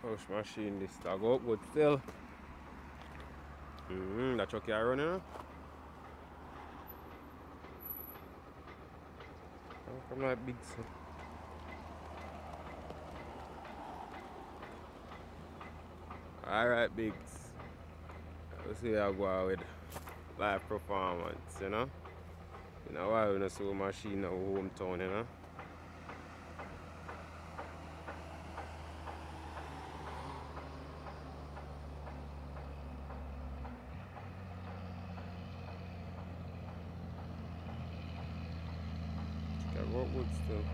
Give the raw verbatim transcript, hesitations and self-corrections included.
Push machine this dog up good still. Mm-hmm, that truck you are running, huh? Come like big son. Alright, Bigs. Let's see how I go out with live performance, you know? You know why we don't see a machine in our hometown, you know? Check out Rockwood still.